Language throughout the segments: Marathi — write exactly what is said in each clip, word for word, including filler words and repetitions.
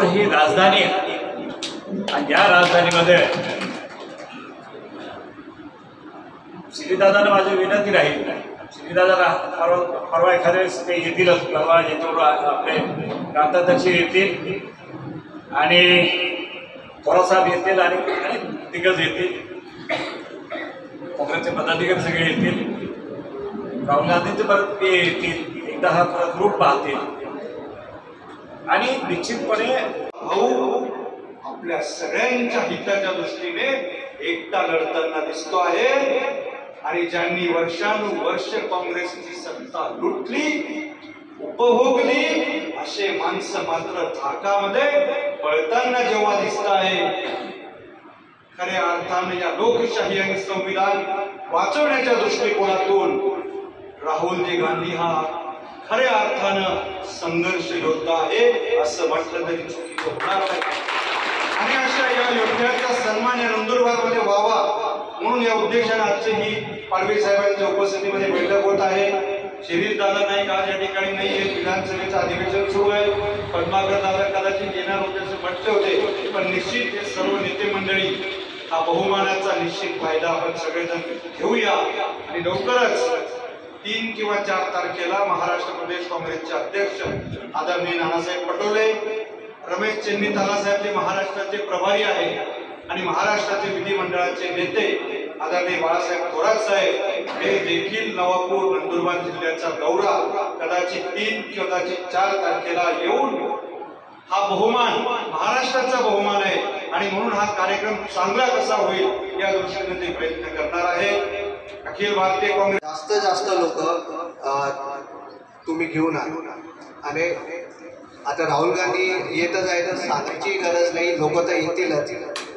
ही राजधानी आहे आणि या राजधानीमध्ये श्रीदादांना माझी विनंती राहील, श्रीदादा परवा परवा एखाद्या वेळेस ते येतीलच, परवा याच्यावर आपले प्रांताध्यक्ष येतील आणि थोरासाहेब येतील आणि दिग्गज येतील, काँग्रेसचे पदाधिकारी सगळे येतील, राहुल गांधींचे परत ते येतील, एकदा हा परत ग्रुप पाहतील आणि निश्चितपणे भाऊ आपल्या सगळ्यांच्या हिताच्या दृष्टीने एकटा लढताना दिसतो आहे। आणि ज्यांनी वर्षानुवर्ष काँग्रेसची सत्ता लुटली, उपभोगली, असे माणसं मात्र धाकामध्ये पळताना जेव्हा दिसत आहे, खऱ्या अर्थाने या लोकशाही आणि संविधान वाचवण्याच्या दृष्टिकोनातून राहुलजी गांधी हा खऱ्या अर्थानं संघर्ष योद्धा आहे असं म्हटलं तरी चुकीचं होणार नाही। आणि अशा या योद्ध्याचा सन्मान या नंदुरबारमध्ये व्हावा म्हणून या उद्देशाने आजची ही पाडवी साहेबांच्या उपस्थितीमध्ये बैठक होत आहे। शिरीष दादा नाईक आज या ठिकाणी नाहीये, विधानसभेचं अधिवेशन सुरू आहे, पद्माकर दादा कदाचित येणार होते असं म्हटले होते, पण निश्चित हे सर्व नेते मंडळी हा बहुमानाचा निश्चित फायदा आपण सगळेजण घेऊया। आणि लवकरच तीन किंवा चार तारखेला महाराष्ट्र प्रदेश काँग्रेसचे अध्यक्ष आदरणीय नानासाहेब पटोले, रमेश चेन्नी तालासाहेब जे महाराष्ट्राचे प्रभारी आहे आणि महाराष्ट्राचे विधिमंडळाचे नेते आदरणीय बाळासाहेब थोरात साहेब हे देखील नवापूर नंदुरबार जिल्ह्याचा दौरा कदाचित तीन कदाचित चार तारखेला येऊन हा बहुमान महाराष्ट्राचा बहुमान आहे आणि म्हणून हा कार्यक्रम चांगला कसा होईल या दृष्टीने ते प्रयत्न करणार आहे। अखिल भारतीय काँग्रेस जास्त जास्त लोक तुम्ही घेऊन आला आणि आता राहुल गांधी येतच आहे तर सांगायची गरज नाही, लोक तर येतीलच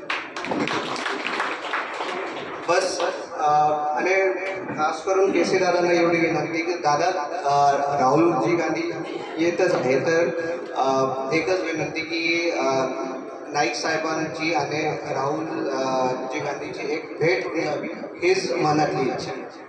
बस। आणि खास करून केसी दादांना एवढी विनंती की दादा राहुलजी गांधी येतच आहे तर एकच विनंती की नाईक साहेबांची आणि राहुल जी गांधीची एक भेट घ्यावी हीच मनातली इच्छा।